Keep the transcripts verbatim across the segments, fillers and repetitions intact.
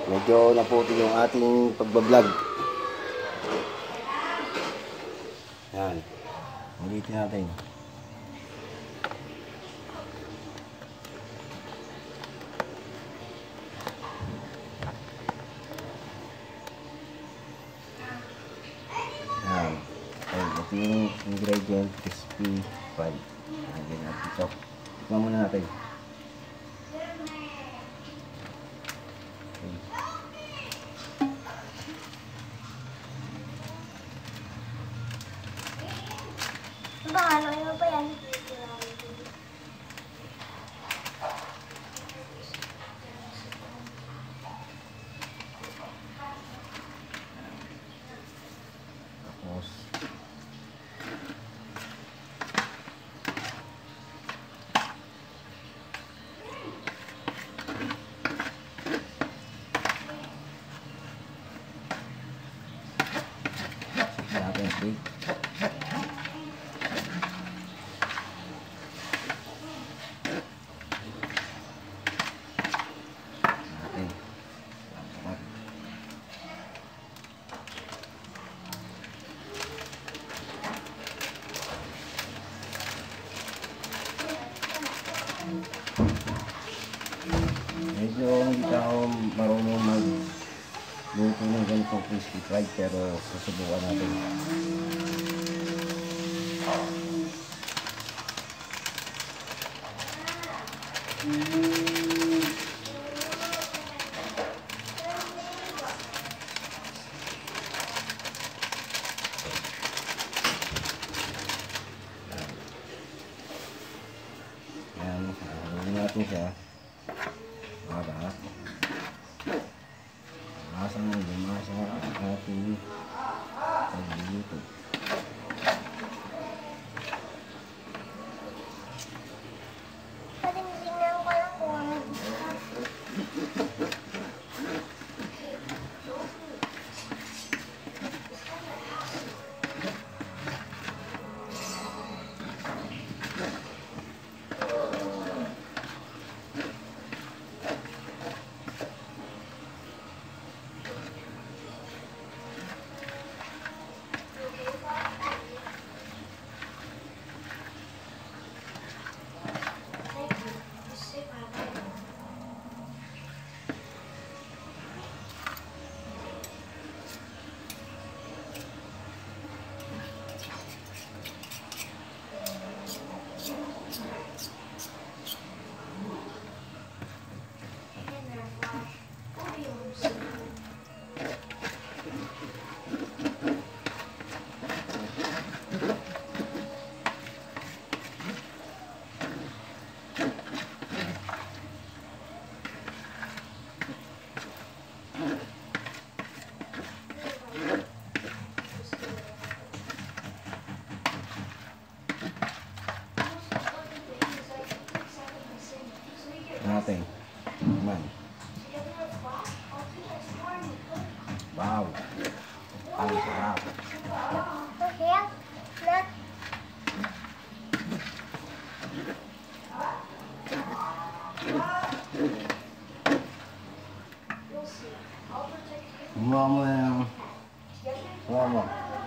medyo naputi yung ating pagbablog. Yan. Ulitin natin. Yan. Okay, ito yung ingredient crispy pan. Lagyan natin ito. Tignan muna natin. Baka ano mo pa yan? Tapos natin steak. Medyo hindi ka ako marunong mag-luto ng ganitong crispy fried, pero susubukan natin. Yan, haluin natin siya. Para masang lumasa ang ating pagluluto. Patingnan ko lang kung ano. Natin. Naman. Wow. Ang sarap. Okay, na. Kumuha mo ng... Kumuha mo.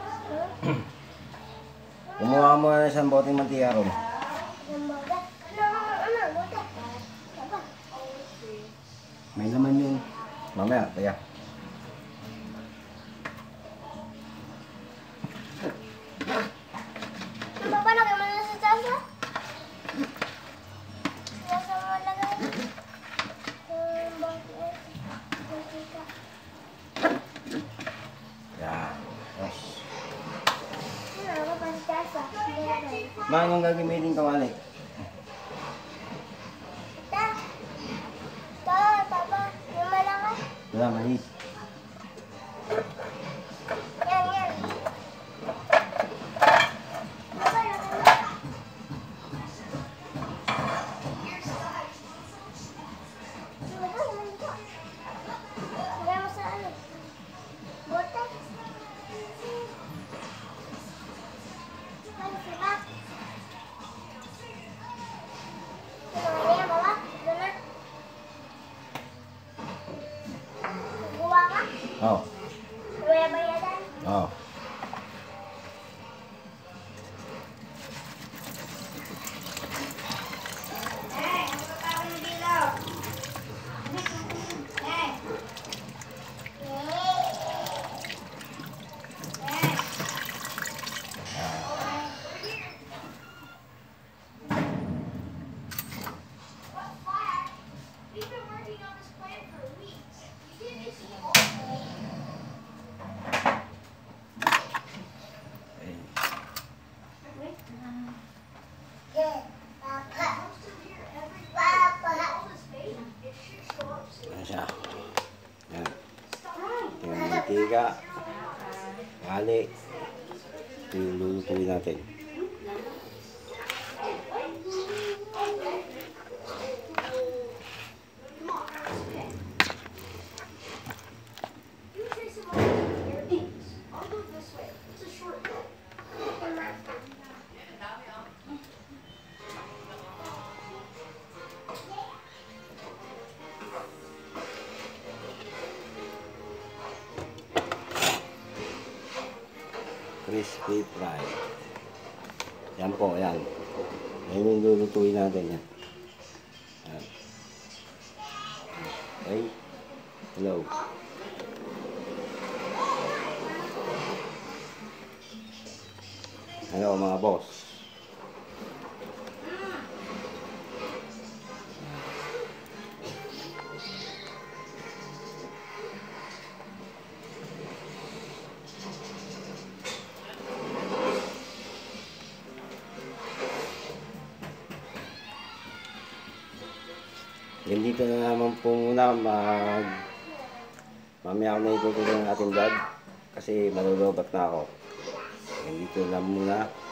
Kumuha mo ng isang boteng mantika ron. May laman yun. Mamaya, kaya. Papalagay mo na sa tasa? Tasa mo lagay? Yung bakit? Mantika. Yan. Yes. Ano ako pa sa tasa? Manong gagamitin ka, Malik? Ta! Ta! Papa! Yung malaki? Wala, maliit. Yan, yan. Oo. May bayadan? Oo. Yeah. Papa. Papa. Ayan siya. Ayan. Yung mantika. Kali. Ito yung lulutuin natin. Crispy fry. Yan po, yan. Yan yung lulutuin natin yan. Yan. Okay. Hello. Hello mga boss. Yan dito na naman po muna mag mamaya ako na itutuloy ng ating vlog kasi malulobat na ako. Yan dito na muna.